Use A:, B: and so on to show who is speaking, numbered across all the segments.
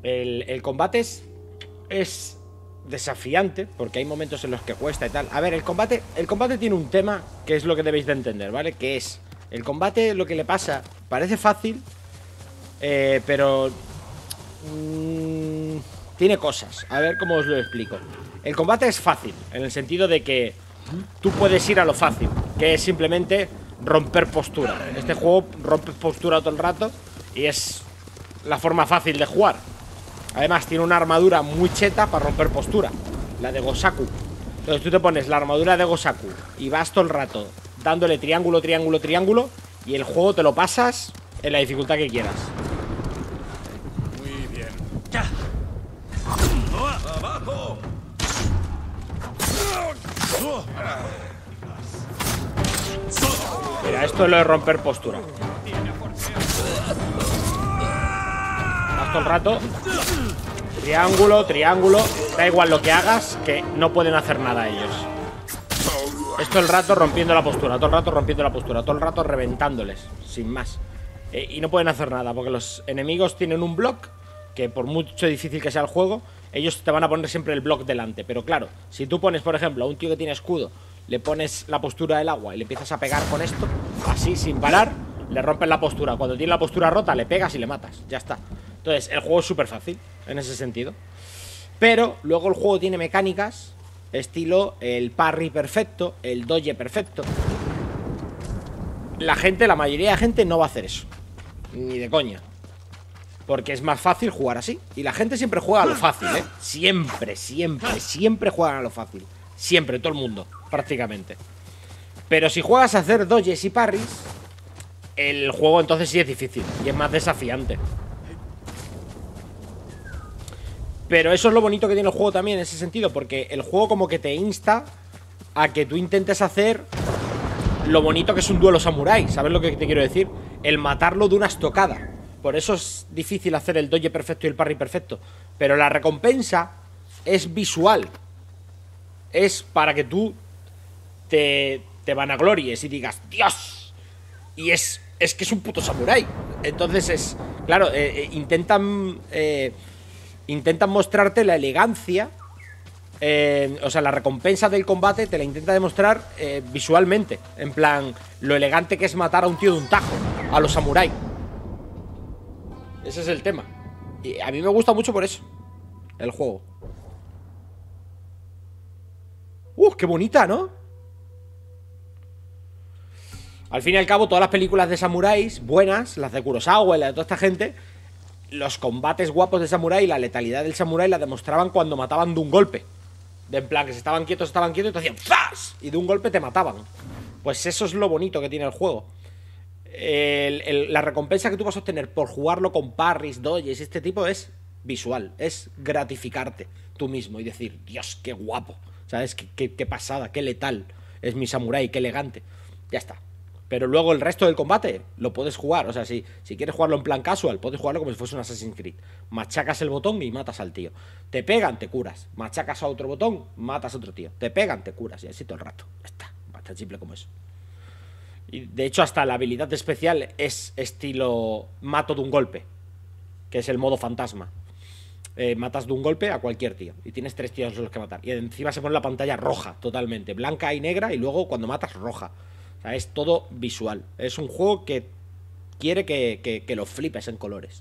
A: El combate es desafiante, porque hay momentos en los que cuesta y tal. A ver, el combate tiene un tema que es lo que debéis de entender, ¿vale? Que es, el combate lo que le pasa, parece fácil, pero tiene cosas. A ver cómo os lo explico. El combate es fácil, en el sentido de que tú puedes ir a lo fácil, que es simplemente romper postura. Este juego rompe postura todo el rato y es la forma fácil de jugar. Además tiene una armadura muy cheta para romper postura, la de Gosaku. Entonces tú te pones la armadura de Gosaku y vas todo el rato dándole triángulo, triángulo, triángulo, y el juego te lo pasas en la dificultad que quieras.
B: Muy bien.
C: ¡Abajo!
A: Mira, esto es lo de romper postura. Vas todo el rato. Triángulo, triángulo. Da igual lo que hagas, que no pueden hacer nada ellos. Es todo el rato rompiendo la postura, todo el rato rompiendo la postura, todo el rato reventándoles, sin más. Y no pueden hacer nada, porque los enemigos tienen un block que, por mucho difícil que sea el juego, ellos te van a poner siempre el block delante. Pero claro, si tú pones, por ejemplo, a un tío que tiene escudo, le pones la postura del agua y le empiezas a pegar con esto, así, sin parar, le rompes la postura. Cuando tiene la postura rota, le pegas y le matas, ya está. Entonces, el juego es súper fácil, en ese sentido. Pero luego el juego tiene mecánicas estilo el parry perfecto, el dodge perfecto. La mayoría de gente no va a hacer eso, ni de coña, porque es más fácil jugar así. Y la gente siempre juega a lo fácil, ¿eh? Siempre, siempre, siempre juegan a lo fácil. Siempre, todo el mundo, prácticamente. Pero si juegas a hacer dodges y parries, el juego entonces sí es difícil y es más desafiante. Pero eso es lo bonito que tiene el juego también en ese sentido, porque el juego como que te insta a que tú intentes hacer lo bonito que es un duelo samurái. ¿Sabes lo que te quiero decir? El matarlo de una estocada. Por eso es difícil hacer el dodge perfecto y el parry perfecto. Pero la recompensa es visual. Es para que tú te vanaglories y digas ¡Dios! Y es que es un puto samurái. Entonces es... Claro, intentan mostrarte la elegancia. O sea, la recompensa del combate te la intenta demostrar visualmente. En plan, lo elegante que es matar a un tío de un tajo, a los samuráis. Ese es el tema. Y a mí me gusta mucho por eso el juego. ¡Qué bonita!, ¿no? Al fin y al cabo, todas las películas de samuráis buenas, las de Kurosawa y las de toda esta gente, los combates guapos de samurái, la letalidad del samurái la demostraban cuando mataban de un golpe. De en plan, que se estaban quietos y te hacían ¡zas! Y de un golpe te mataban. Pues eso es lo bonito que tiene el juego. La recompensa que tú vas a obtener por jugarlo con parries, dodges y este tipo es visual. Es gratificarte tú mismo y decir, Dios, qué guapo. ¿Sabes? Qué pasada, qué letal es mi samurái, qué elegante. Ya está. Pero luego el resto del combate lo puedes jugar. O sea, si quieres jugarlo en plan casual, puedes jugarlo como si fuese un Assassin's Creed. Machacas el botón y matas al tío. Te pegan, te curas. Machacas a otro botón, matas a otro tío. Te pegan, te curas. Y así todo el rato. Ya está. Tan simple como eso. Y de hecho, hasta la habilidad especial es estilo mato de un golpe, que es el modo fantasma. Matas de un golpe a cualquier tío y tienes 3 tíos los que matar. Y encima se pone la pantalla roja totalmente, blanca y negra, y luego cuando matas roja. O sea, es todo visual. Es un juego que quiere que lo flipes en colores.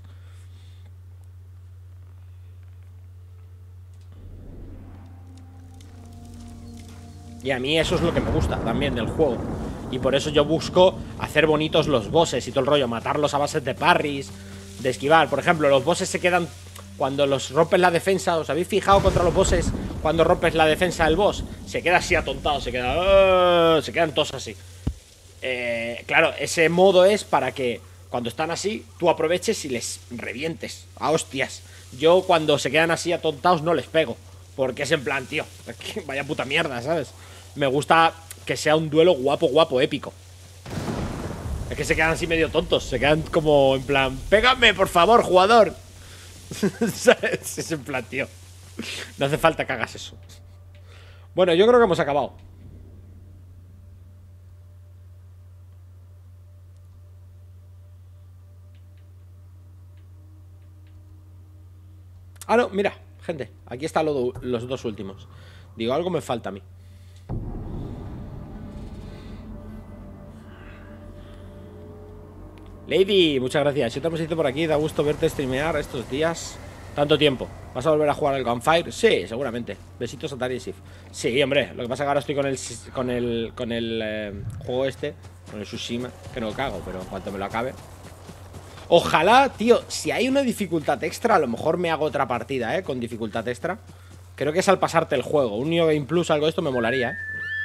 A: Y a mí eso es lo que me gusta también del juego. Y por eso yo busco hacer bonitos los bosses y todo el rollo, matarlos a base de parries, de esquivar. Por ejemplo, los bosses se quedan... Cuando los rompes la defensa, ¿os habéis fijado contra los bosses? Cuando rompes la defensa del boss, se queda así atontado, se quedan todos así. Claro, ese modo es para que cuando están así, tú aproveches y les revientes a hostias. Yo cuando se quedan así atontados no les pego, porque es en plan, tío, vaya puta mierda, ¿sabes? Me gusta que sea un duelo guapo, guapo, épico. Es que se quedan así medio tontos, se quedan como en plan, pégame, por favor, jugador. ¿Sabes? Es en plan, tío, no hace falta que hagas eso. Bueno, yo creo que hemos acabado. Ah, no, mira, gente. Aquí están los dos últimos. Digo, algo me falta a mí. Lady, muchas gracias. Si te hemos ido por aquí, da gusto verte streamear estos días. Tanto tiempo. ¿Vas a volver a jugar al Gunfire? Sí, seguramente. Besitos a Tari y Sif. Sí, hombre. Lo que pasa es que ahora estoy con el juego este, con el Tsushima, que no lo cago, pero en cuanto me lo acabe. Ojalá, tío, si hay una dificultad extra, a lo mejor me hago otra partida, con dificultad extra. Creo que es al pasarte el juego. Un New Game Plus, algo de esto me molaría,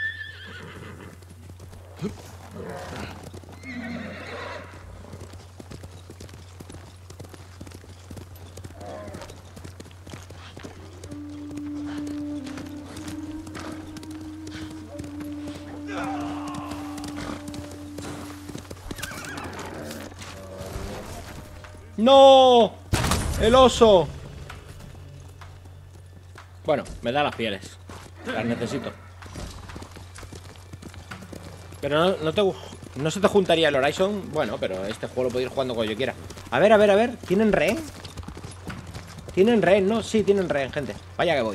A: ¡No! ¡El oso! Bueno, me da las pieles. Las necesito. Pero no se te juntaría el Horizon. Bueno, pero este juego lo puedo ir jugando cuando yo quiera. A ver, a ver, a ver. ¿Tienen rehén? ¿Tienen rehén? No, sí, tienen rehén, gente. Vaya que voy.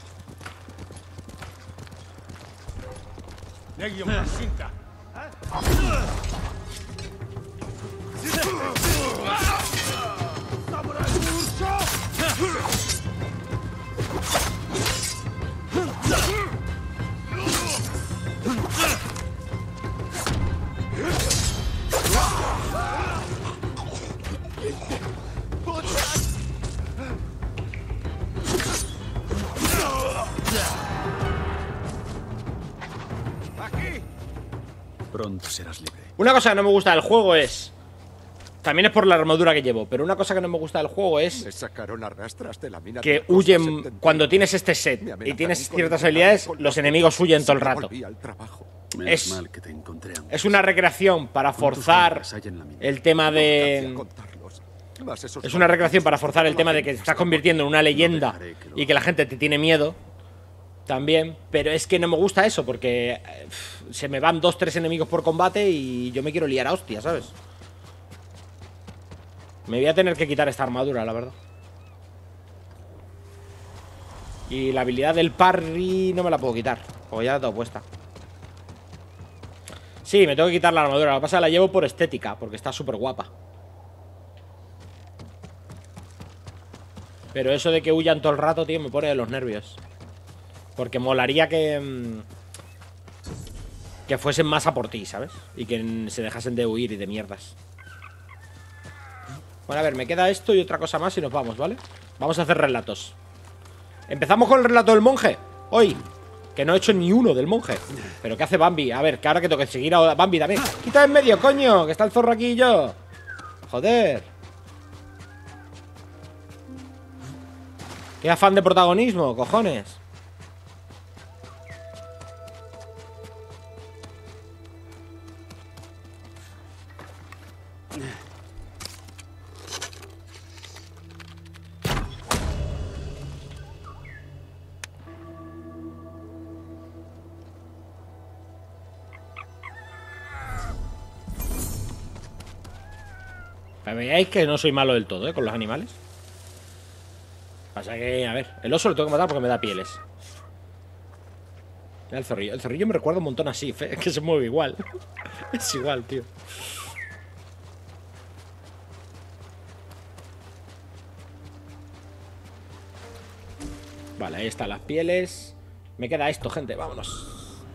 B: Pronto serás libre.
A: Una cosa que no me gusta del juego es... También es por la armadura que llevo, pero una cosa que no me gusta del juego es...
C: Le sacaron a rastras de la mina
A: que
C: de cosas
A: huyen...
C: entendidas.
A: Cuando tienes este set y tienes ciertas habilidades, los enemigos huyen todo el rato.
C: Volví al trabajo.
B: Menos mal que te encontré antes.
A: Es una recreación para forzar el tema de...
C: Contarlos. Mas esos
A: Es una recreación para
C: malditos
A: forzar el tema de que te estás convirtiendo en una leyenda y que la gente te tiene miedo. También, pero es que no me gusta eso porque se me van 2-3 enemigos por combate y yo me quiero liar a hostia, ¿sabes? Me voy a tener que quitar esta armadura, la verdad. Y la habilidad del parry no me la puedo quitar, porque ya la tengo puesta. Sí, me tengo que quitar la armadura. Lo que pasa es que la llevo por estética, porque está súper guapa. Pero eso de que huyan todo el rato, tío, me pone de los nervios. Porque molaría que fuesen más a por ti, ¿sabes? Y que se dejasen de huir y de mierdas. Bueno, a ver, me queda esto y otra cosa más y nos vamos, ¿vale? Vamos a hacer relatos. Empezamos con el relato del monje. Hoy, que no he hecho ni uno del monje. Pero ¿qué hace Bambi? A ver, que ahora que tengo que seguir a Bambi también. ¡Quita en medio, coño! Que está el zorro aquí y yo. Joder. Qué afán de protagonismo, cojones. Veáis que no soy malo del todo, con los animales. Pasa que, a ver, el oso lo tengo que matar porque me da pieles. Mira el zorrillo. El zorrillo me recuerda un montón a Sif, es que se mueve igual. Es igual, tío. Vale, ahí están las pieles. Me queda esto, gente, vámonos.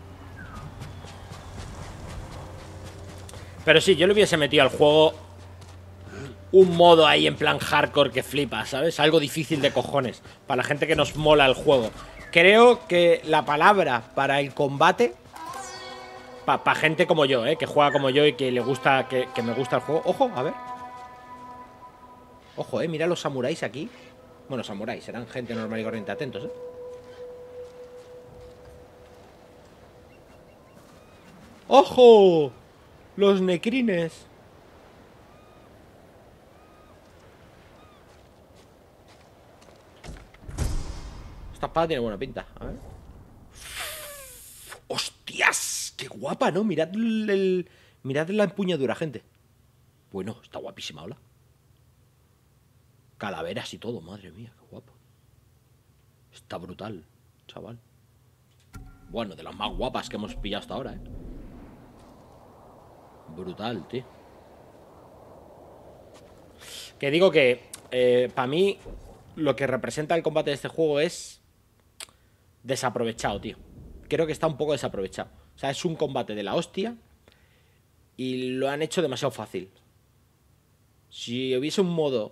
A: Pero sí, yo le hubiese metido al juego un modo ahí en plan hardcore que flipa, ¿sabes? Algo difícil de cojones para la gente que nos mola el juego. Creo que la palabra para el combate, para gente como yo, que juega como yo y que le gusta, que me gusta el juego. Ojo, a ver. Ojo, mira los samuráis aquí. Bueno, samuráis, serán gente normal y corriente, atentos, ¡ojo! Los necrines. Esta espada tiene buena pinta, a ver. ¡Hostias! ¡Qué guapa!, ¿no? Mirad mirad la empuñadura, gente. Bueno, está guapísima, hola. Calaveras y todo, madre mía, qué guapo. Está brutal, chaval. Bueno, de las más guapas que hemos pillado hasta ahora, Brutal, tío. Que digo que para mí lo que representa el combate de este juego es desaprovechado, tío. Creo que está un poco desaprovechado. O sea, es un combate de la hostia y lo han hecho demasiado fácil. Si hubiese un modo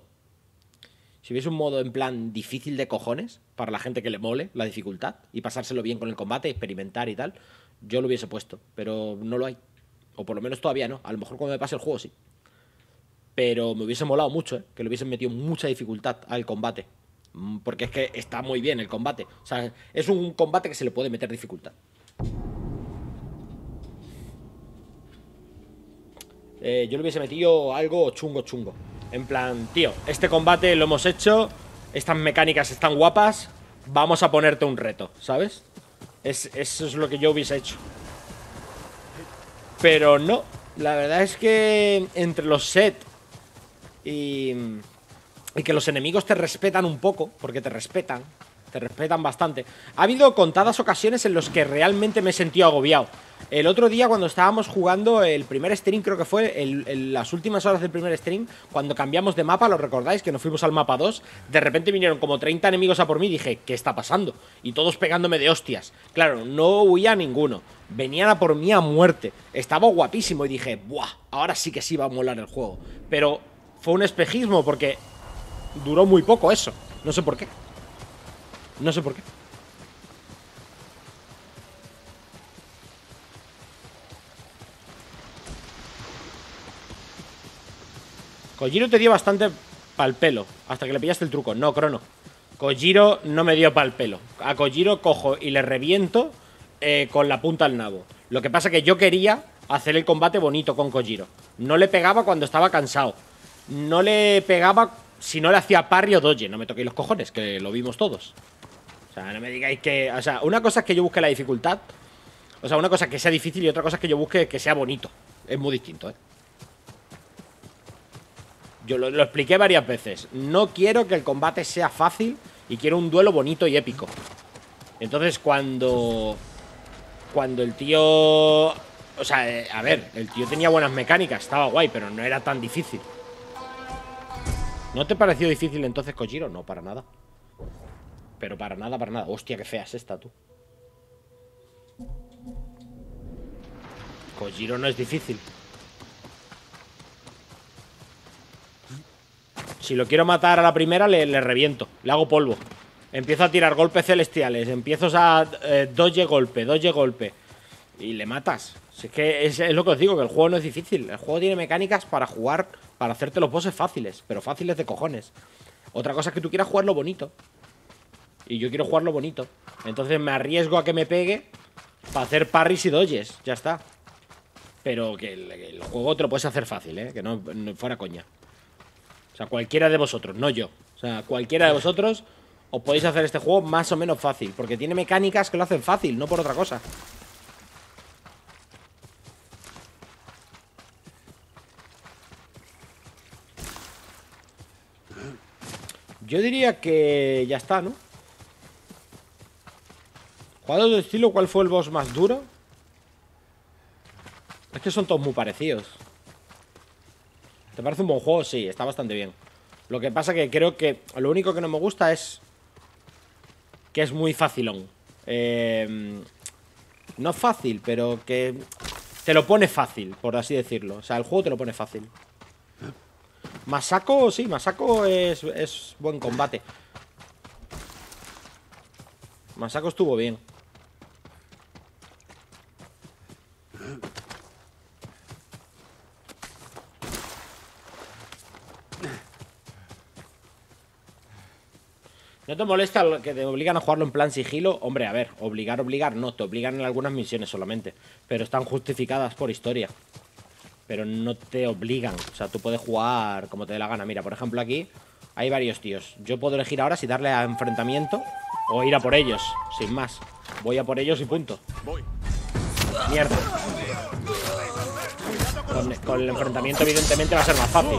A: en plan difícil de cojones, para la gente que le mole la dificultad y pasárselo bien con el combate, experimentar y tal, yo lo hubiese puesto, pero no lo hay. O por lo menos todavía no. A lo mejor cuando me pase el juego sí. Pero me hubiese molado mucho, que le hubiesen metido mucha dificultad al combate. Porque es que está muy bien el combate. O sea, es un combate que se le puede meter dificultad. Yo le hubiese metido algo chungo. En plan, tío, este combate lo hemos hecho, estas mecánicas están guapas, vamos a ponerte un reto, ¿sabes? Eso es lo que yo hubiese hecho. Pero no, la verdad es que entre los sets y que los enemigos te respetan un poco, porque te respetan bastante. Ha habido contadas ocasiones en las que realmente me he sentido agobiado. El otro día cuando estábamos jugando el primer stream, creo que fue las últimas horas del primer stream, cuando cambiamos de mapa, ¿lo recordáis? Que nos fuimos al mapa 2, de repente vinieron como 30 enemigos a por mí y dije, ¿qué está pasando? Y todos pegándome de hostias. Claro, no huía ninguno, venían a por mí a muerte. Estaba guapísimo y dije, ¡buah! Ahora sí que sí va a molar el juego. Pero fue un espejismo porque duró muy poco eso, no sé por qué. No sé por qué. Kojiro te dio bastante pa'l pelo hasta que le pillaste el truco. No, Crono. Kojiro no me dio pa'l pelo. A Kojiro cojo y le reviento con la punta al nabo. Lo que pasa es que yo quería hacer el combate bonito con Kojiro. No le pegaba cuando estaba cansado. No le pegaba si no le hacía parry o doge. No me toquéis los cojones, que lo vimos todos. O sea, no me digáis que... O sea, una cosa es que yo busque la dificultad. O sea, una cosa es que sea difícil y otra cosa es que yo busque que sea bonito. Es muy distinto, Yo lo expliqué varias veces. No quiero que el combate sea fácil y quiero un duelo bonito y épico. Entonces, cuando el tío... O sea, a ver, el tío tenía buenas mecánicas, estaba guay, pero no era tan difícil. ¿No te pareció difícil entonces, Kojiro? No, para nada. Pero para nada. Hostia, qué fea es esta, tú. Kojiro no es difícil. Si lo quiero matar a la primera, le reviento. Le hago polvo. Empiezo a tirar golpes celestiales. Empiezo a doge golpe. Y le matas. Si es que es lo que os digo, que el juego no es difícil. El juego tiene mecánicas para jugar, para hacerte los bosses fáciles. Pero fáciles de cojones. Otra cosa es que tú quieras jugarlo bonito. Y yo quiero jugarlo bonito. Entonces me arriesgo a que me pegue para hacer parries y dodges. Ya está. Pero que el juego te lo puedes hacer fácil, que no fuera coña. O sea, cualquiera de vosotros, no yo. O sea, cualquiera de vosotros os podéis hacer este juego más o menos fácil. Porque tiene mecánicas que lo hacen fácil, no por otra cosa. Yo diría que ya está, ¿no? Jugado de estilo, ¿cuál fue el boss más duro? Es que son todos muy parecidos. ¿Te parece un buen juego? Sí, está bastante bien. Lo que pasa que creo que lo único que no me gusta es que es muy facilón. No fácil, pero que te lo pone fácil, por así decirlo. O sea, el juego te lo pone fácil. Masako, sí, Masako es buen combate. Masako estuvo bien. ¿No te molesta que te obligan a jugarlo en plan sigilo? Hombre, a ver, obligar no, te obligan en algunas misiones solamente. Pero están justificadas por historia. Pero no te obligan, o sea, tú puedes jugar como te dé la gana. Mira, por ejemplo aquí hay varios tíos. Yo puedo elegir ahora si darle a enfrentamiento o ir a por ellos, sin más. Voy a por ellos y punto. Mierda. Con el enfrentamiento evidentemente va a ser más fácil.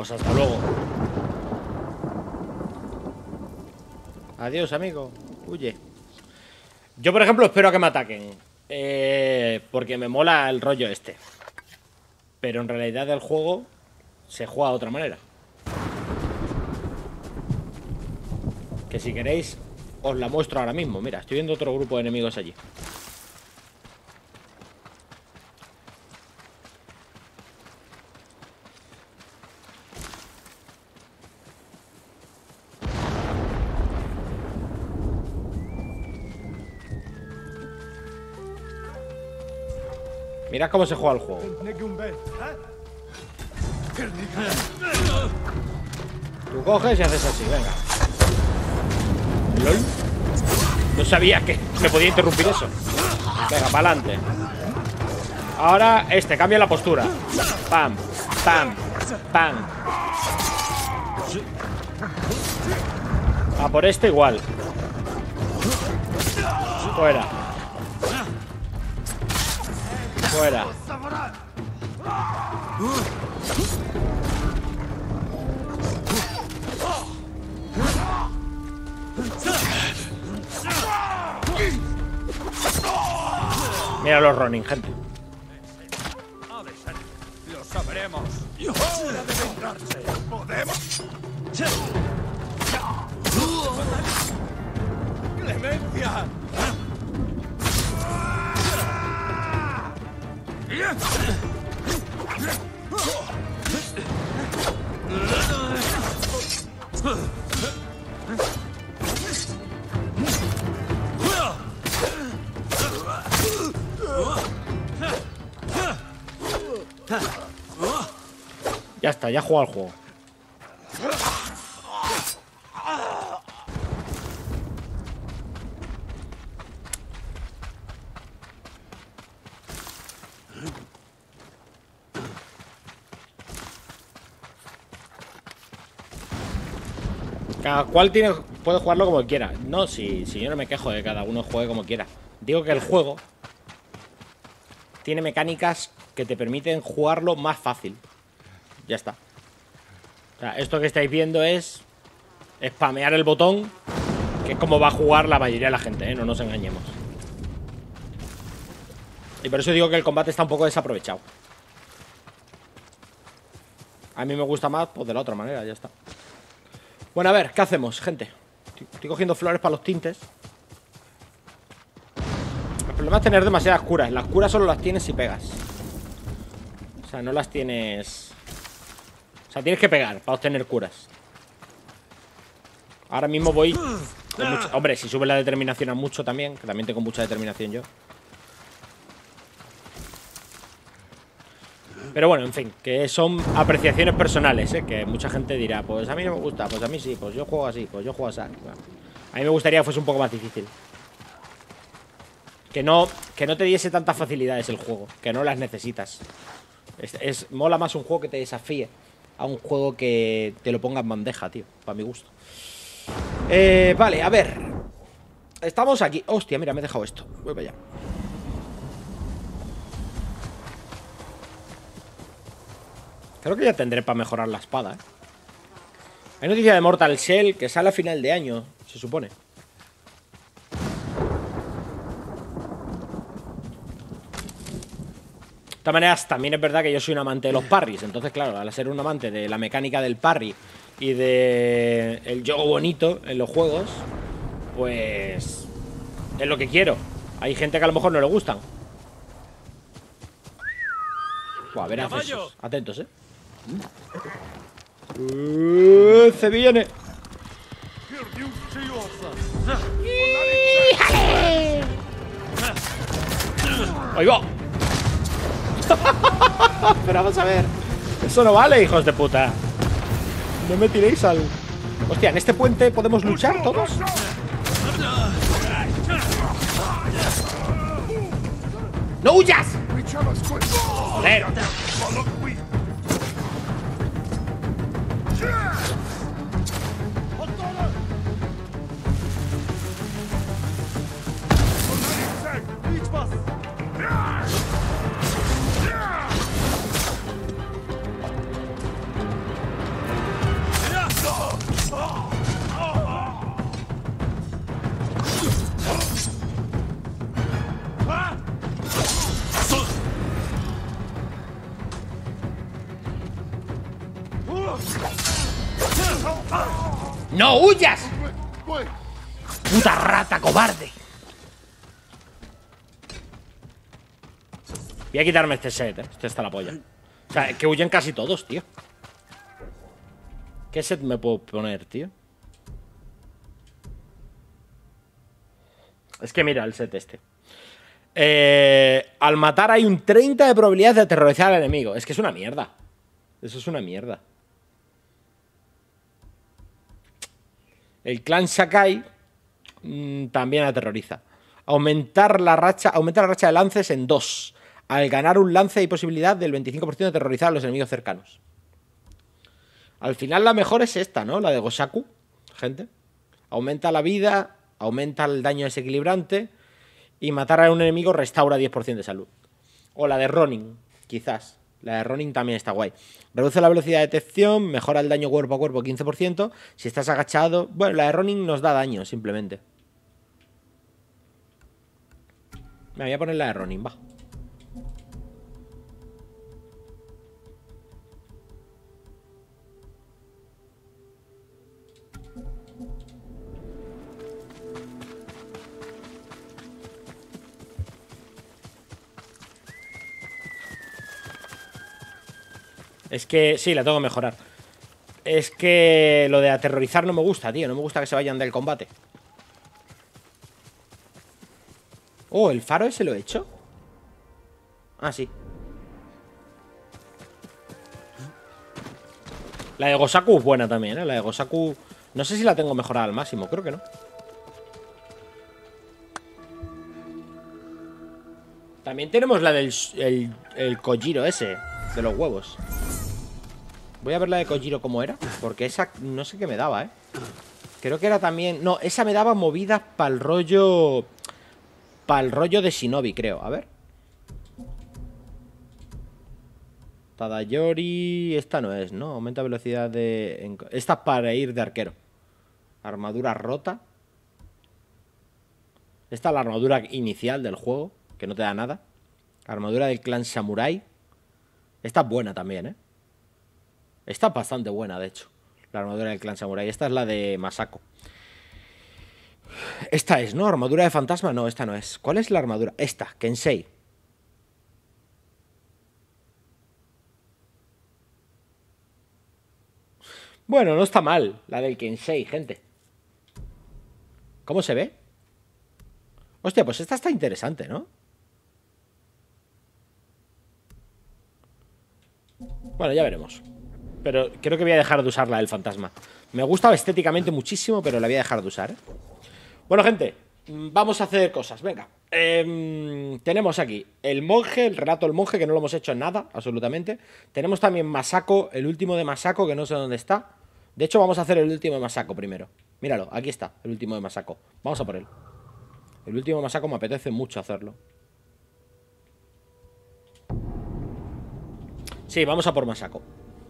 A: Pues hasta luego. Adiós, amigo. Huye. Yo, por ejemplo, espero a que me ataquen. Porque me mola el rollo este. Pero en realidad el juego se juega de otra manera. Que si queréis, os la muestro ahora mismo. Mira, estoy viendo otro grupo de enemigos allí. Mirad cómo se juega el juego. Tú coges y haces así, venga. ¿Lol? No sabía que me podía interrumpir eso. Venga, para adelante. Ahora cambia la postura. Pam, pam, pam. A por este igual. Fuera. Fuera. Mira los Ronin, gente.
C: Lo sabremos. Hora de vengarse. Podemos. ¡Clemencia!
A: Ya está, ya he jugado al juego. Cada cual puede jugarlo como quiera. No, si yo no me quejo de que cada uno juegue como quiera. Digo que el juego tiene mecánicas que te permiten jugarlo más fácil. Ya está. O sea, esto que estáis viendo es spamear el botón, que es como va a jugar la mayoría de la gente, ¿eh? No nos engañemos. Y por eso digo que el combate está un poco desaprovechado. A mí me gusta más, pues de la otra manera, ya está. Bueno, a ver, ¿qué hacemos, gente? Estoy cogiendo flores para los tintes. El problema es tener demasiadas curas. Las curas solo las tienes si pegas. O sea, no las tienes... O sea, tienes que pegar para obtener curas. Ahora mismo voy con mucho... Hombre, si sube la determinación a mucho también, que también tengo mucha determinación yo. Pero bueno, en fin, que son apreciaciones personales, ¿eh? Que mucha gente dirá, pues a mí no me gusta, pues a mí sí, pues yo juego así, pues yo juego así. Bueno, a mí me gustaría que fuese un poco más difícil. Que no te diese tantas facilidades el juego, que no las necesitas. Mola más un juego que te desafíe a un juego que te lo ponga en bandeja, tío, para mi gusto. Vale, a ver. Estamos aquí. Hostia, mira, me he dejado esto. Voy para allá. Creo que ya tendré para mejorar la espada, ¿eh? Hay noticia de Mortal Shell que sale a final de año, se supone. De todas maneras, también es verdad que yo soy un amante de los parries. Entonces, claro, al ser un amante de la mecánica del parry y de el juego bonito en los juegos, pues es lo que quiero. Hay gente que a lo mejor no le gustan. Buah, verás esos. Atentos, ¿eh? Se viene. ¡Ahí va! Pero vamos a ver. Eso no vale, hijos de puta. No me tiréis al... Hostia, ¿en este puente podemos luchar todos? ¡No huyas! ¡Joder! ¡No huyas! ¡Puta rata cobarde! Voy a quitarme este set, Este está la polla. O sea, que huyen casi todos, tío. ¿Qué set me puedo poner, tío? Es que mira el set este. Al matar hay un 30 de probabilidad de aterrorizar al enemigo. Es que es una mierda. Eso es una mierda. El clan Sakai también aterroriza. Aumenta la racha de lances en 2. Al ganar un lance hay posibilidad del 25% de aterrorizar a los enemigos cercanos. Al final la mejor es esta, ¿no? La de Gosaku, gente. Aumenta la vida, aumenta el daño desequilibrante y matar a un enemigo restaura 10% de salud. O la de Ronin, quizás. La de Ronin también está guay. Reduce la velocidad de detección, mejora el daño cuerpo a cuerpo 15%. Si estás agachado... Bueno, la de Ronin nos da daño, simplemente. Me voy a poner la de Ronin, va. Es que sí, la tengo que mejorar. Es que lo de aterrorizar no me gusta, tío. No me gusta que se vayan del combate. Oh, ¿el faro ese lo he hecho? Ah, sí. La de Gosaku es buena también, ¿eh? La de Gosaku... No sé si la tengo mejorada al máximo. Creo que no. También tenemos la del el Kojiro ese, de los huevos. Voy a ver la de Kojiro cómo era, porque esa no sé qué me daba, Creo que era también... No, esa me daba movidas para el rollo... Para el rollo de Shinobi, creo. A ver. Tadayori... Esta no es, ¿no? Aumenta velocidad de... Esta es para ir de arquero. Armadura rota. Esta es la armadura inicial del juego, que no te da nada. Armadura del clan Samurai. Esta es buena también, Esta es bastante buena, de hecho. La armadura del clan Samurai. Esta es la de Masako. Esta es, ¿no? Armadura de fantasma. No, esta no es. ¿Cuál es la armadura? Esta, Kensei. Bueno, no está mal la del Kensei, gente. ¿Cómo se ve? Hostia, pues esta está interesante, ¿no? Bueno, ya veremos. Pero creo que voy a dejar de usar la del fantasma. Me gusta estéticamente muchísimo, pero la voy a dejar de usar, Bueno, gente, vamos a hacer cosas. Venga, tenemos aquí el monje, el relato del monje, que no lo hemos hecho en nada, absolutamente. Tenemos también Masako, el último de Masako, que no sé dónde está. De hecho, vamos a hacer el último de Masako primero. Míralo, aquí está, el último de Masako. Vamos a por él. El último de Masako me apetece mucho hacerlo. Sí, vamos a por Masako.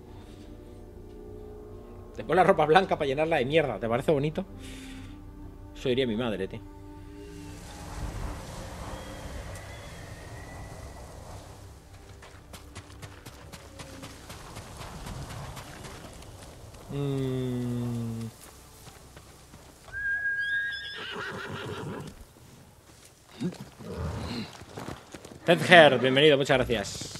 A: Te pones la ropa blanca para llenarla de mierda. ¿Te parece bonito? Eso diría mi madre, tío. Tedger, bienvenido, muchas gracias.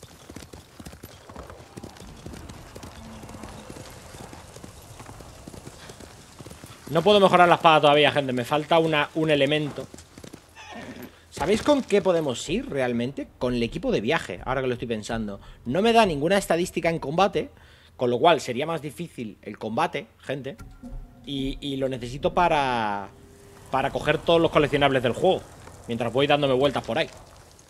A: No puedo mejorar la espada todavía, gente. Me falta un elemento. ¿Sabéis con qué podemos ir realmente? Con el equipo de viaje, ahora que lo estoy pensando. No me da ninguna estadística en combate, con lo cual sería más difícil el combate, gente. Y lo necesito para coger todos los coleccionables del juego, mientras voy dándome vueltas por ahí.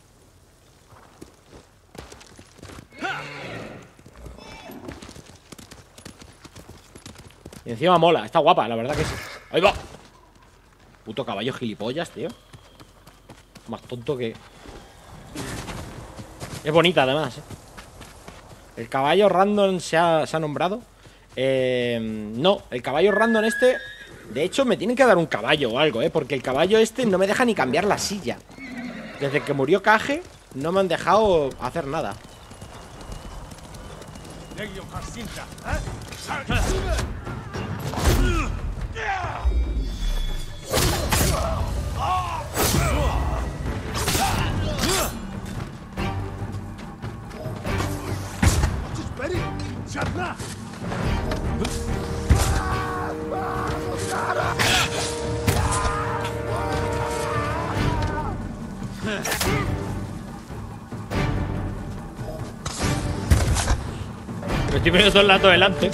A: Y encima mola, está guapa, la verdad que sí. ¡Ahí va! Puto caballo gilipollas, tío. Más tonto que... Es bonita, además, El caballo random se ha nombrado. No, el caballo random este... De hecho, me tienen que dar un caballo o algo, porque el caballo este no me deja ni cambiar la silla. Desde que murió Kage, no me han dejado hacer nada.
C: Legion Harsinta,
A: Me estoy poniendo todo el rato delante.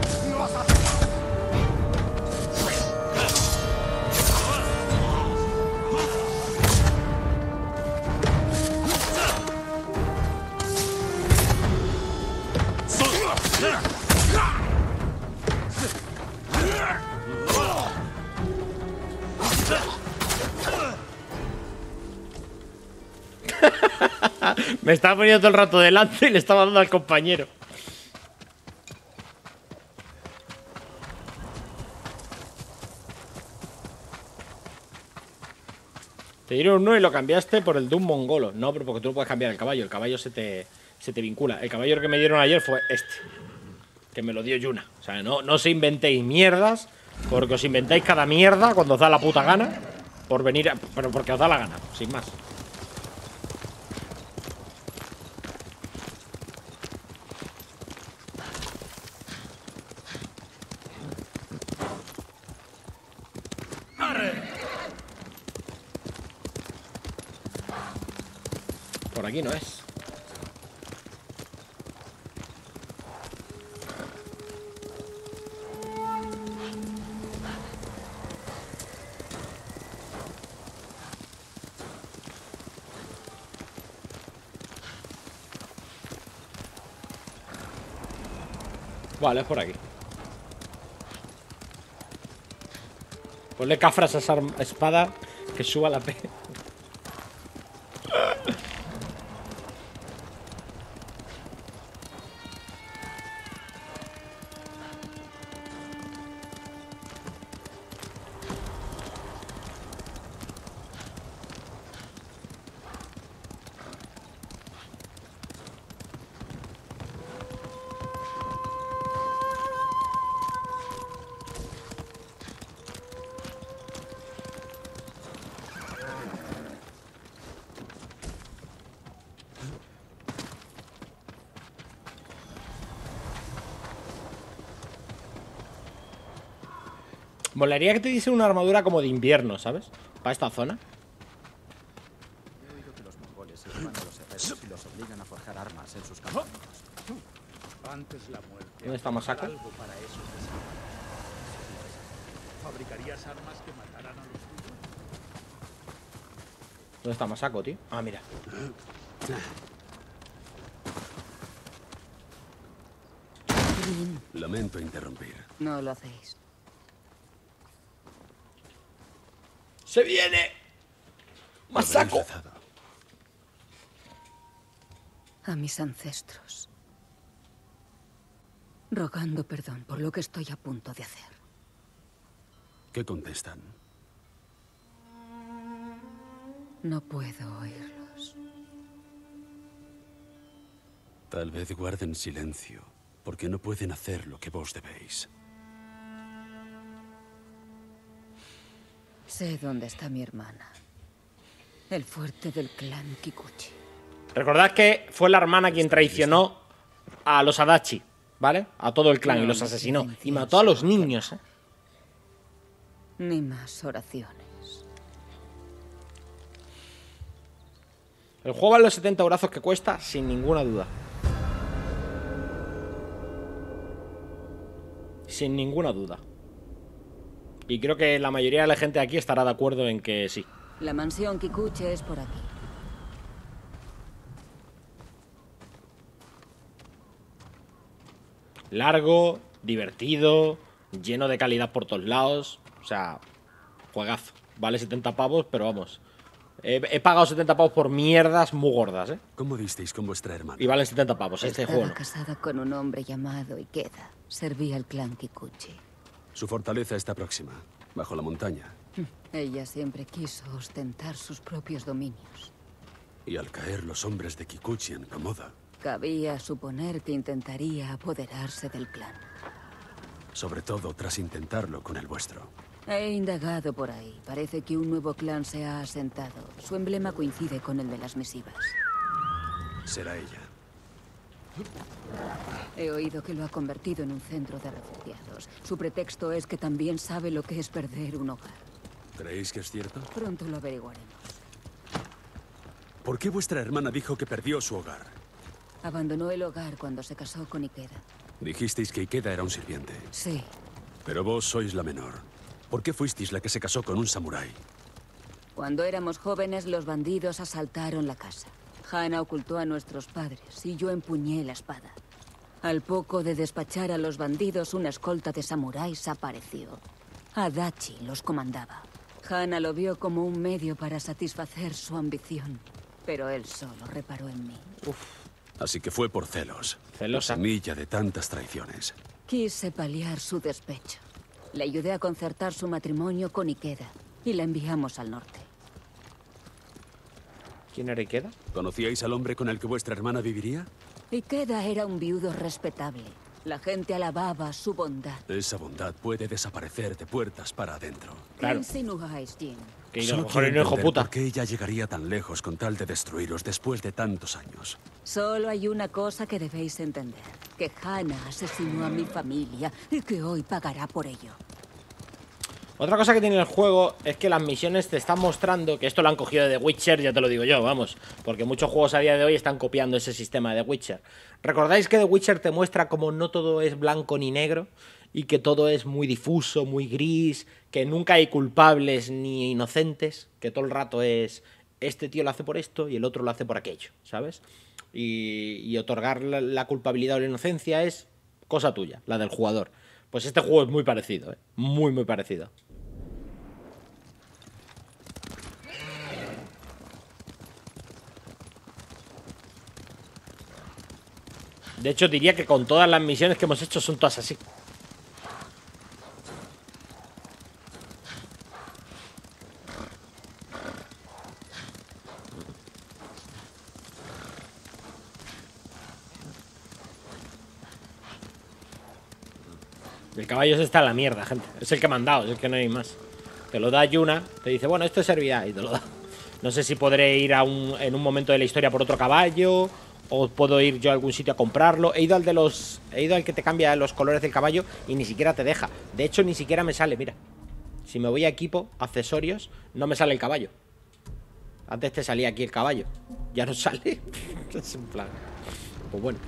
A: Me estaba poniendo todo el rato delante y le estaba dando al compañero. Te dieron uno y lo cambiaste por el de un mongolo. No, pero porque tú no puedes cambiar el caballo. El caballo se te vincula. El caballo que me dieron ayer fue este, que me lo dio Yuna. O sea, no os inventéis mierdas, porque os inventáis cada mierda cuando os da la puta gana. Por venir, pero porque os da la gana, sin más. Por aquí no es. Vale, es por aquí. Ponle cafras a esa espada que suba la P. Molaría que te diese una armadura como de invierno, ¿sabes? Para esta zona.
D: He oído que los mongoles se llevan a los herreros y los obligan a forjar armas en sus campamentos.
C: Antes la muerte.
A: ¿Dónde está Masako?
C: Algo para esos desamparados. ¿Fabricarías armas que mataran a los tuyos?
A: ¿Dónde está Masako, tío? Ah, mira.
B: Lamento interrumpir.
E: No lo hacéis.
A: ¡Se viene! ¡Masako!
B: Habréis rezado.
E: A mis ancestros. Rogando perdón por lo que estoy a punto de hacer.
B: ¿Qué contestan?
E: No puedo oírlos.
B: Tal vez guarden silencio, porque no pueden hacer lo que vos debéis.
E: Sé dónde está mi hermana. El fuerte del clan Kikuchi.
A: Recordad que fue la hermana quien traicionó a los Adachi, ¿vale? A todo el clan y los asesinó. Y mató a los niños, ¿eh?
E: Ni más oraciones.
A: El juego vale los 70 eurazos que cuesta, sin ninguna duda. Sin ninguna duda. Y creo que la mayoría de la gente aquí estará de acuerdo en que sí.
E: La mansión Kikuchi es por aquí.
A: Largo, divertido, lleno de calidad por todos lados. O sea, juegazo. Vale 70 pavos, pero vamos. He pagado 70 pavos por mierdas muy gordas, ¿eh?
B: ¿Cómo disteis con vuestra hermana?
A: Y valen 70 pavos. Este
E: Estaba
A: juego no.
E: casada con un hombre llamado Ikeda. Servía al clan Kikuchi.
B: Su fortaleza está próxima, bajo la montaña.
E: Ella siempre quiso ostentar sus propios dominios.
B: Y al caer los hombres de Kikuchi en Komoda,
E: Cabía suponer que intentaría apoderarse del clan.
B: Sobre todo tras intentarlo con el vuestro.
E: He indagado por ahí. Parece que un nuevo clan se ha asentado. Su emblema coincide con el de las misivas.
B: Será ella.
E: He oído que lo ha convertido en un centro de refugiados. Su pretexto es que también sabe lo que es perder un hogar.
B: ¿Creéis que es cierto?
E: Pronto lo averiguaremos.
B: ¿Por qué vuestra hermana dijo que perdió su hogar?
E: Abandonó el hogar cuando se casó con Ikeda.
B: Dijisteis que Ikeda era un sirviente.
E: Sí.
B: Pero vos sois la menor. ¿Por qué fuisteis la que se casó con un samurái?
E: Cuando éramos jóvenes, los bandidos asaltaron la casa. Hana ocultó a nuestros padres y yo empuñé la espada. Al poco de despachar a los bandidos, una escolta de samuráis apareció. Adachi los comandaba. Hana lo vio como un medio para satisfacer su ambición, pero él solo reparó en mí.
B: Así que fue por celos.
A: Celosa.
B: La semilla de tantas traiciones.
E: Quise paliar su despecho. Le ayudé a concertar su matrimonio con Ikeda y la enviamos al norte.
A: ¿Quién era Ikeda?
B: ¿Conocíais al hombre con el que vuestra hermana viviría?
E: Ikeda era un viudo respetable. La gente alababa su bondad.
B: Esa bondad puede desaparecer de puertas para adentro.
A: Claro.
E: ¿Qué insinúáis, Jin?
A: Que a lo
B: Solo
A: mejor
B: quiero
A: era un hijo
B: entender
A: puta.
B: por qué ella llegaría tan lejos con tal de destruiros después de tantos años.
E: Solo hay una cosa que debéis entender. Que Hana asesinó a mi familia y que hoy pagará por ello.
A: Otra cosa que tiene el juego es que las misiones te están mostrando, que esto lo han cogido de The Witcher, ya te lo digo yo, vamos, porque muchos juegos a día de hoy están copiando ese sistema de The Witcher. ¿Recordáis que The Witcher te muestra como no todo es blanco ni negro? Y que todo es muy difuso, muy gris, que nunca hay culpables ni inocentes, que todo el rato es este tío lo hace por esto y el otro lo hace por aquello, ¿sabes? Y otorgar la culpabilidad o la inocencia es cosa tuya, la del jugador. Pues este juego es muy parecido, ¿eh? Muy, muy parecido. De hecho, diría que con todas las misiones que hemos hecho son todas así. El caballo está en la mierda, gente. Es el que me han dado, es el que no hay más. Te lo da Yuna, te dice, bueno, esto servirá y te lo da. No sé si podré ir en un momento de la historia por otro caballo, o puedo ir yo a algún sitio a comprarlo. He ido al que te cambia los colores del caballo y ni siquiera te deja. De hecho, ni siquiera me sale, mira. Si me voy a equipo, accesorios, no me sale el caballo. Antes te salía aquí el caballo. Ya no sale. Es en plan. Pues bueno.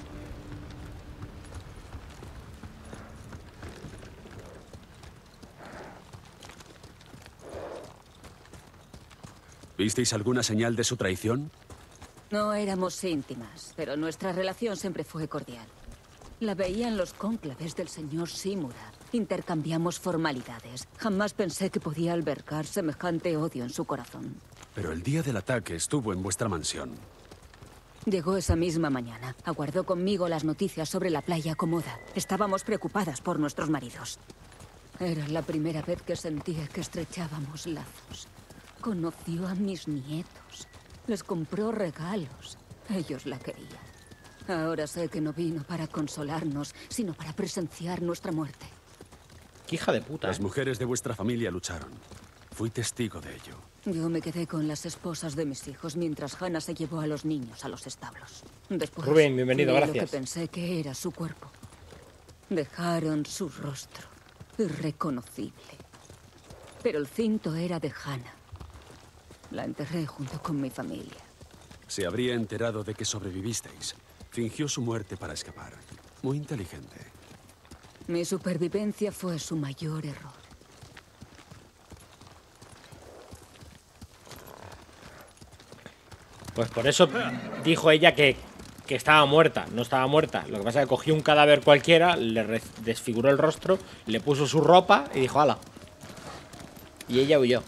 B: ¿Visteis alguna señal de su traición?
E: No éramos íntimas, pero nuestra relación siempre fue cordial. La veía en los cónclaves del señor Shimura. Intercambiamos formalidades. Jamás pensé que podía albergar semejante odio en su corazón.
B: Pero el día del ataque estuvo en vuestra mansión.
E: Llegó esa misma mañana. Aguardó conmigo las noticias sobre la playa Komoda. Estábamos preocupadas por nuestros maridos. Era la primera vez que sentía que estrechábamos lazos. Conoció a mis nietos. Les compró regalos. Ellos la querían. Ahora sé que no vino para consolarnos, sino para presenciar nuestra muerte.
A: Qué hija de puta.
B: Las mujeres de vuestra familia lucharon. Fui testigo de ello.
E: Yo me quedé con las esposas de mis hijos mientras Hana se llevó a los niños a los establos. Después,
A: Rubén, bienvenido,
E: vi
A: gracias.
E: lo que pensé que era su cuerpo. Dejaron su rostro, irreconocible. Pero el cinto era de Hana. La enterré junto con mi familia.
B: Se habría enterado de que sobrevivisteis. Fingió su muerte para escapar. Muy inteligente.
E: Mi supervivencia fue su mayor error.
A: Pues por eso dijo ella que estaba muerta. No estaba muerta. Lo que pasa es que cogió un cadáver cualquiera, le desfiguró el rostro, le puso su ropa y dijo, hala. Y ella huyó.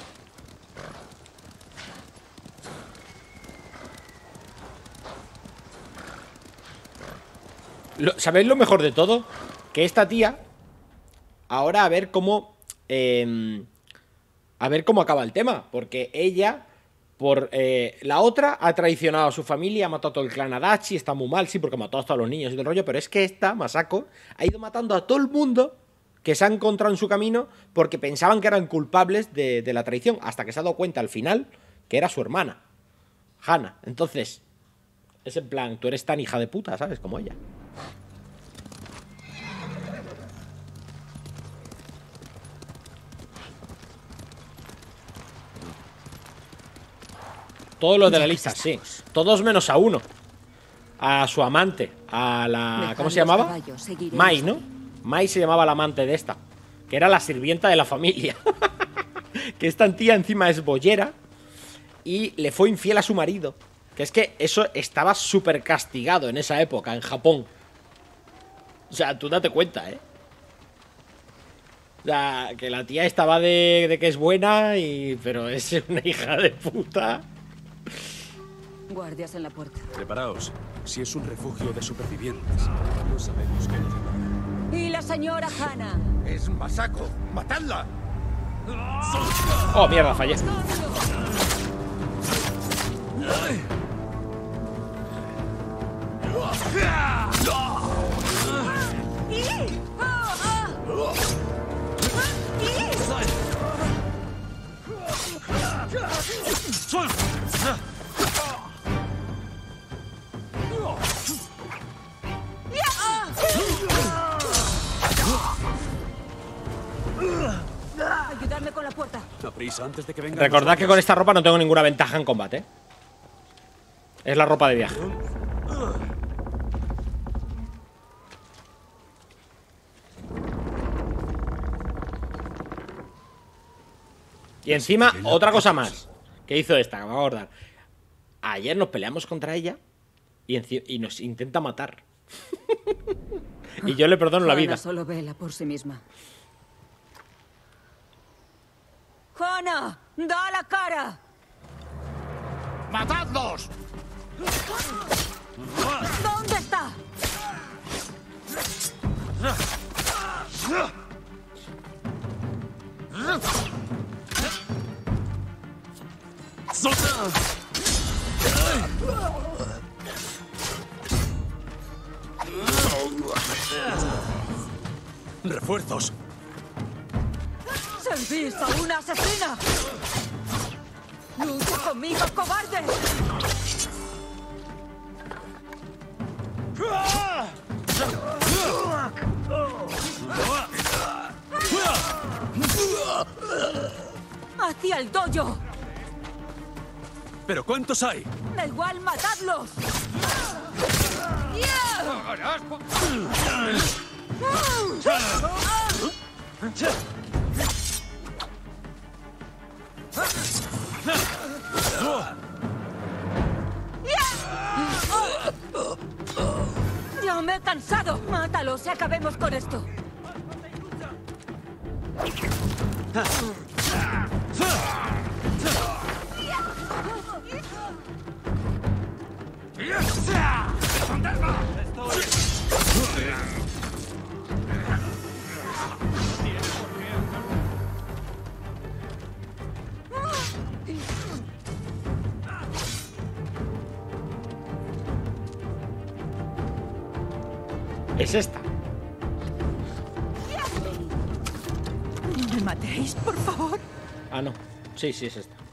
A: ¿Sabéis lo mejor de todo? Que esta tía, ahora a ver cómo acaba el tema. Porque ella, por la otra ha traicionado a su familia, ha matado a todo el clan Adachi, está muy mal, sí, porque mató a todos los niños y todo el rollo, pero es que esta, Masako, ha ido matando a todo el mundo que se ha encontrado en su camino porque pensaban que eran culpables de la traición, hasta que se ha dado cuenta al final que era su hermana, Hana. Entonces, es en plan, tú eres tan hija de puta, ¿sabes? Como ella. Todos los de la lista, sí. Todos menos a uno. A su amante. A la... ¿Cómo se llamaba? Mai, ¿no? Mai se llamaba la amante de esta. Que era la sirvienta de la familia. Que esta tía encima es boyera. Y le fue infiel a su marido. Que es que eso estaba súper castigado en esa época, en Japón. O sea, tú date cuenta, ¿eh? O sea, que la tía estaba de que es buena y... Pero es una hija de puta.
E: Guardias en la puerta.
B: Preparaos. Si es un refugio de supervivientes, no sabemos qué nos depara.
E: ¡Y la señora Hana!
C: ¡Es Masako! ¡Matadla!
A: Oh, mierda, fallé.
E: Ayudarme con la puerta.
B: A prisa, antes de que vengan.
A: Recordad que con esta ropa no tengo ninguna ventaja en combate, ¿eh? Es la ropa de viaje. Y encima, otra cosa más que hizo esta, que me voy a acordar. Ayer nos peleamos contra ella y nos intenta matar. Y yo le perdono la vida.
E: Hana solo vela por sí misma. ¡Hana! ¡Da la cara!
C: ¡Matadlos!
E: ¿Dónde está?
B: ¡Refuerzos!
E: ¡Servís a una asesina! ¡Lucha conmigo, cobarde! ¡Hacia el dojo!
B: ¿Pero cuántos hay?
E: ¡Da igual, matadlos! ¡Ya me he cansado! ¡Mátalos y acabemos con esto!
A: Es esta.
F: No me matéis, por favor.
A: Ah, no. Sí, sí, es esta.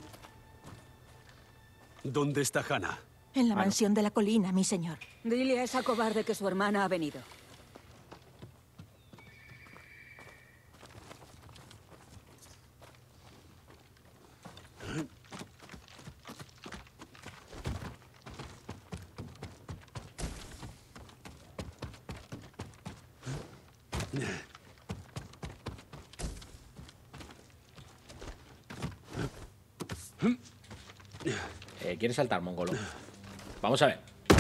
B: ¿Dónde está Hana?
F: En la mansión de la colina, mi señor.
E: Dile a esa cobarde que su hermana ha venido.
A: ¿Quieres saltar, mongolo? Vamos a ver.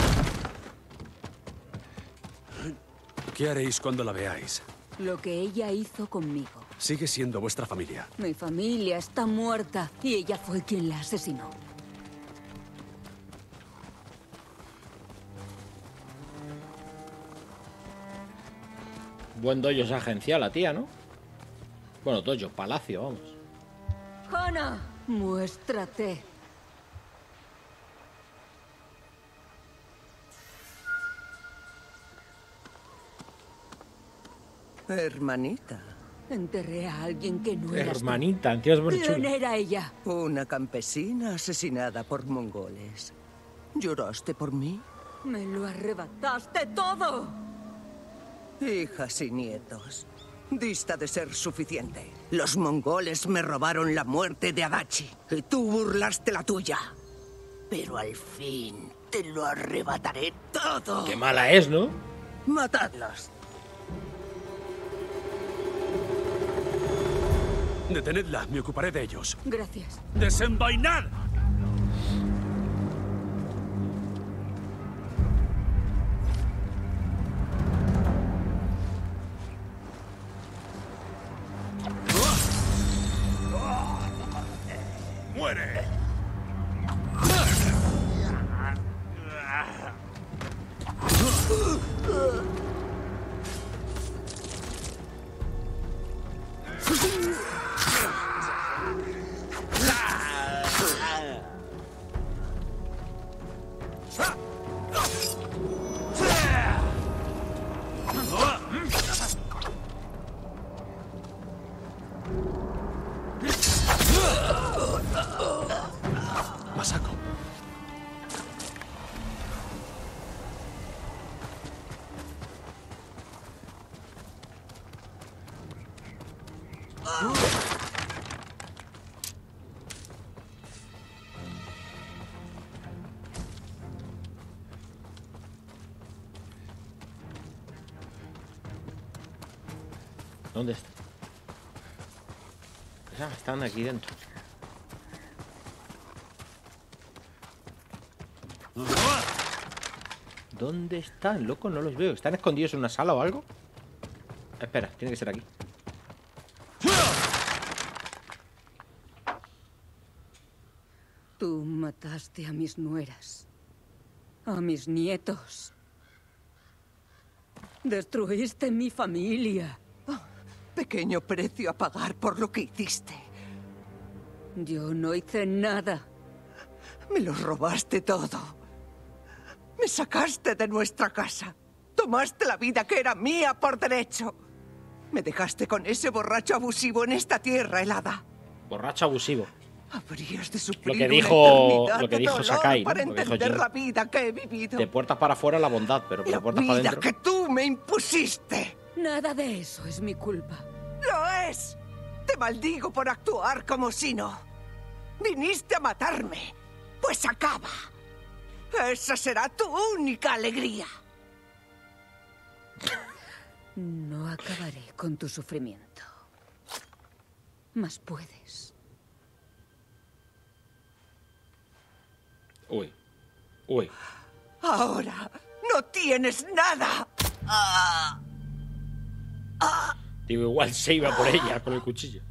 B: ¿Qué haréis cuando la veáis?
E: Lo que ella hizo conmigo.
B: Sigue siendo vuestra familia.
E: Mi familia está muerta y ella fue quien la asesinó.
A: Buen dojo se ha agenciado la tía, ¿no? Bueno, dojo, palacio, vamos.
E: ¡Hana! Muéstrate.
G: Hermanita.
E: Enterré a alguien que no eras tú.
A: Hermanita, tío, es muy
E: ¿Quién
A: chulo.
E: era ella?
G: Una campesina asesinada por mongoles. ¿Lloraste por mí?
E: Me lo arrebataste todo.
G: Hijas y nietos. Dista de ser suficiente. Los mongoles me robaron la muerte de Adachi. Y tú burlaste la tuya. Pero al fin te lo arrebataré todo.
A: Qué mala es, ¿no?
G: Matadlos.
B: Detenedla, me ocuparé de ellos.
E: Gracias.
C: ¡Desenvainad! ¡Muere!
B: Masako.
A: ¿Dónde está? Ah, están aquí dentro. ¿Dónde están, loco? No los veo. ¿Están escondidos en una sala o algo? Espera, tiene que ser aquí.
E: Tú mataste a mis nueras. A mis nietos. Destruiste mi familia.
G: Pequeño precio a pagar por lo que hiciste.
E: Yo no hice nada.
G: Me lo robaste todo. Me sacaste de nuestra casa. Tomaste la vida que era mía por derecho. Me dejaste con ese borracho abusivo en esta tierra helada.
A: Borracho abusivo.
G: Habrías de sufrir
A: Lo que
G: una
A: dijo-
G: eternidad
A: lo que
G: de
A: dijo
G: dolor
A: Sakai, ¿no?
G: para
A: Lo que dijo
G: entender
A: Jin.
G: la vida que he vivido.
A: De puertas para afuera la bondad, pero por
G: La
A: de puertas para
G: vida
A: adentro.
G: que tú me impusiste.
E: Nada de eso es mi culpa.
G: ¡Lo es! Te maldigo por actuar como si no. Viniste a matarme. Pues acaba. Esa será tu única alegría.
E: No acabaré con tu sufrimiento. Mas puedes.
A: Uy. Uy.
G: Ahora no tienes nada.
A: Digo, igual se iba por ella con el cuchillo.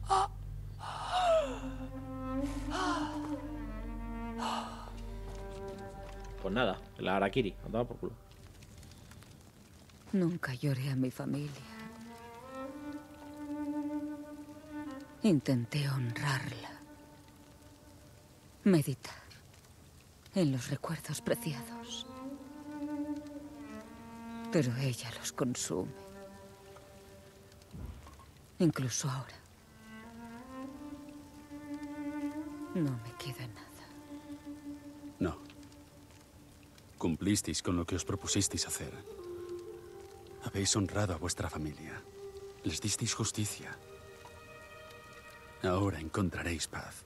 A: Pues nada, la Harakiri, andaba por culo.
E: Nunca lloré a mi familia. Intenté honrarla. Meditar en los recuerdos preciados. Pero ella los consume. Incluso ahora. No me queda nada.
B: No. Cumplisteis con lo que os propusisteis hacer. Habéis honrado a vuestra familia. Les disteis justicia. Ahora encontraréis paz.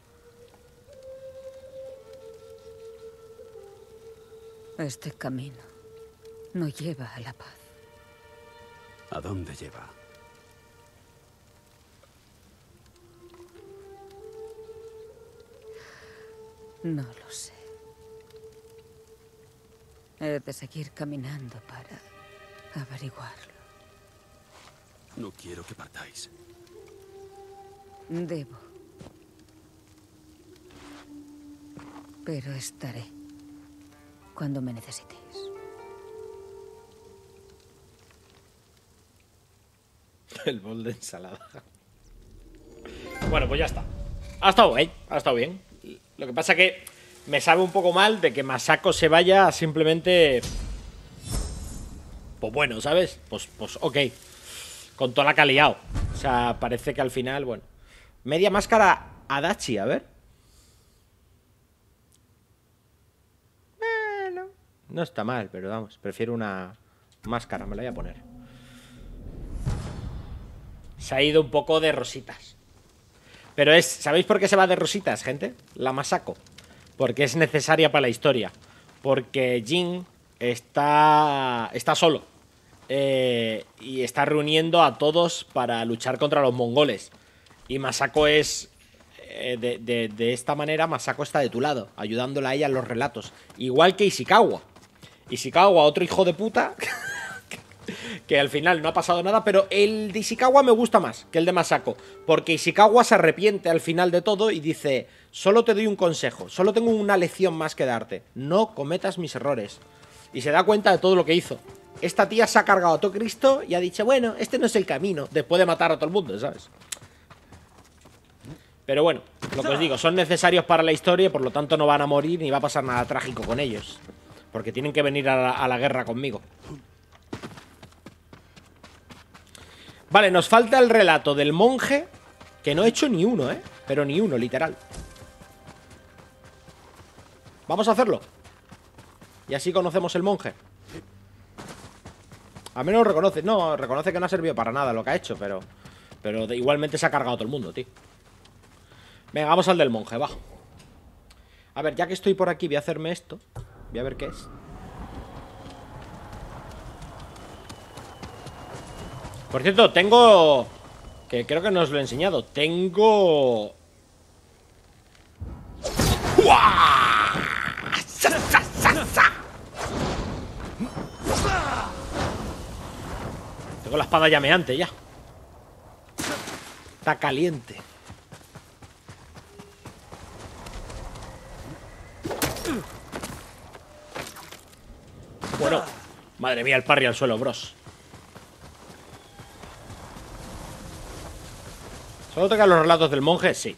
E: Este camino no lleva a la paz.
B: ¿A dónde lleva?
E: No lo sé. He de seguir caminando para averiguarlo.
B: No quiero que partáis.
E: Debo. Pero estaré cuando me necesitéis.
A: El bol de ensalada. Bueno, pues ya está. Ha estado bien, ha estado bien. Lo que pasa que me sabe un poco mal de que Masako se vaya simplemente... Pues bueno, ¿sabes? Pues ok. con toda la que ha liado. O sea, parece que al final, bueno. Media máscara Adachi, a ver. Bueno, no está mal, pero vamos, prefiero una máscara, me la voy a poner. Se ha ido un poco de rositas. Pero es, ¿sabéis por qué se va de rositas, gente? La Masako. Porque es necesaria para la historia. Porque Jin está solo. Y está reuniendo a todos para luchar contra los mongoles. Y Masako es... de esta manera Masako está de tu lado, ayudándola a ella en los relatos. Igual que Ishikawa. Ishikawa, otro hijo de puta... que al final no ha pasado nada, pero el de Ishikawa me gusta más que el de Masako, porque Ishikawa se arrepiente al final de todo y dice: solo te doy un consejo, solo tengo una lección más que darte, no cometas mis errores. Y se da cuenta de todo lo que hizo. Esta tía se ha cargado a todo Cristo y ha dicho: bueno, este no es el camino, después de matar a todo el mundo, ¿sabes? Pero bueno, lo que os digo, son necesarios para la historia y por lo tanto no van a morir ni va a pasar nada trágico con ellos, porque tienen que venir a la guerra conmigo. Vale, nos falta el relato del monje, que no he hecho ni uno, pero ni uno, literal. Vamos a hacerlo. Y así conocemos el monje. Al menos reconoce. No, reconoce que no ha servido para nada lo que ha hecho, pero igualmente se ha cargado todo el mundo, tío. Venga, vamos al del monje, va. A ver, ya que estoy por aquí, voy a hacerme esto. Voy a ver qué es. Por cierto, tengo... que creo que no os lo he enseñado. Tengo... Tengo la espada llameante ya. Está caliente. Bueno, madre mía, el parry al suelo, bros. ¿Solo tocan los relatos del monje? Sí.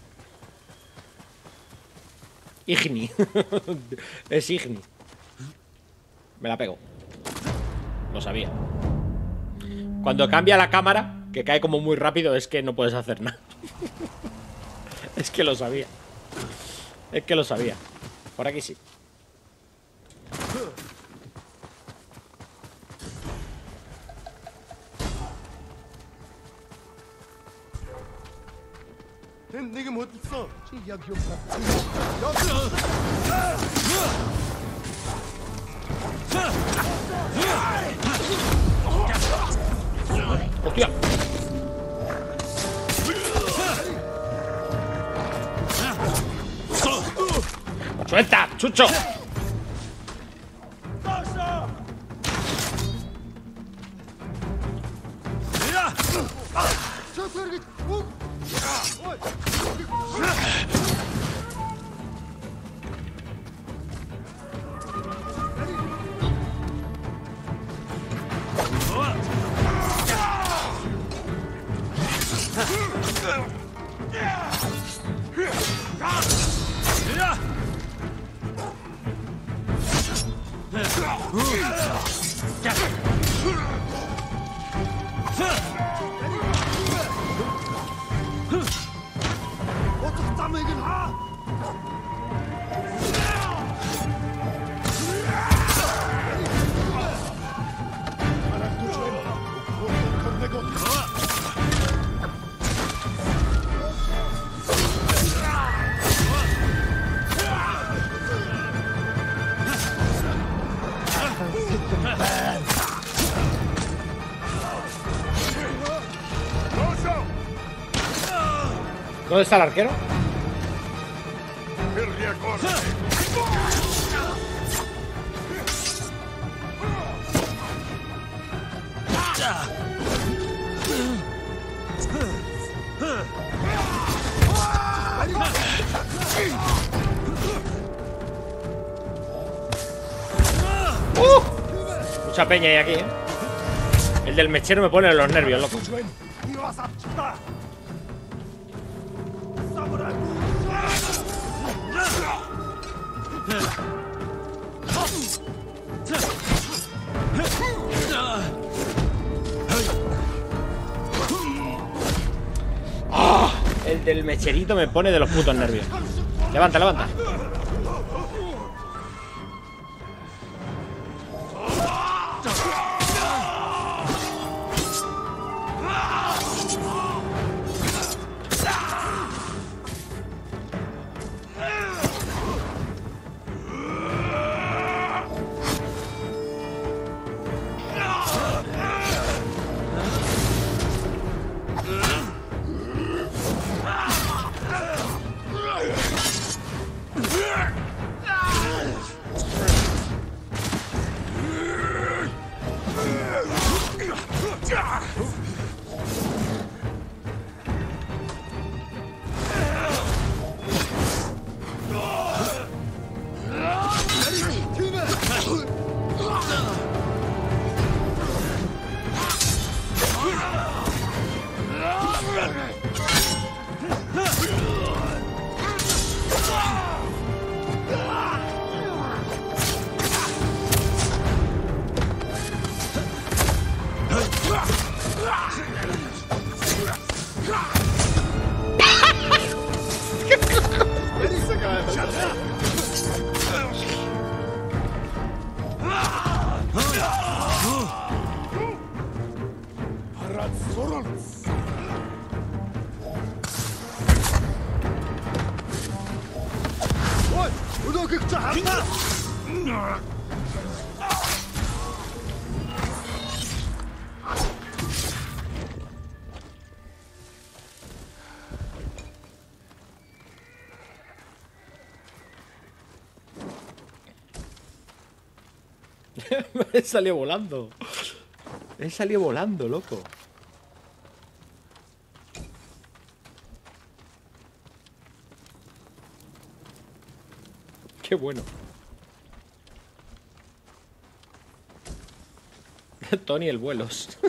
A: Igni. Es Igni. Me la pego. Lo sabía. Cuando cambia la cámara, que cae como muy rápido, es que no puedes hacer nada. Es que lo sabía. Es que lo sabía. Por aquí sí. ¡Hostia! ¡Suelta, chucho! ¿Dónde está el arquero? Mucha peña hay aquí, ¿eh? El del mechero me pone los nervios, loco. del mecherito me pone de los putos nervios. Levanta, levanta. He salido volando. He salido volando, loco. Qué bueno. Tony el vuelos.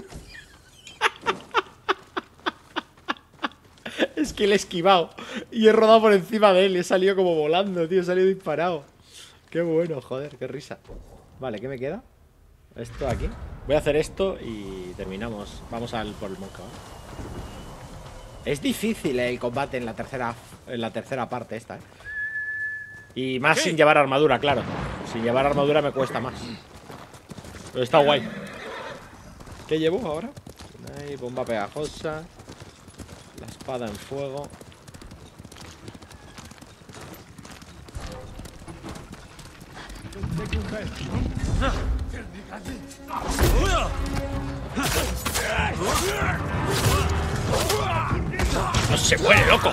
A: Es que le he esquivado y he rodado por encima de él y he salido como volando, tío. He salido disparado. Qué bueno, joder, qué risa. Vale, ¿qué me queda? Esto de aquí. Voy a hacer esto y terminamos. Vamos al por el monje, ¿vale? Es difícil el combate en la tercera parte esta, ¿eh? Y más sin llevar armadura, claro. Sin llevar armadura me cuesta más. Pero está guay. ¿Qué llevo ahora? Ahí, bomba pegajosa. La espada en fuego. ¡No se muere, loco!